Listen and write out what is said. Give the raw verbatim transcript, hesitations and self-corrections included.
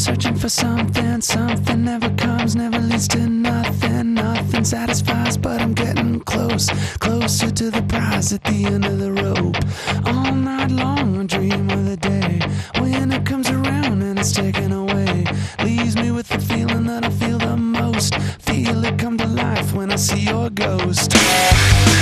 searching for something, something never comes, never leads to nothing, nothing satisfies, but I'm getting close, closer to the prize at the end of the rope. All night long I dream of the day when it comes around and it's taken away, leaves me with the feeling that I feel the most, feel it come to life when I see your ghost.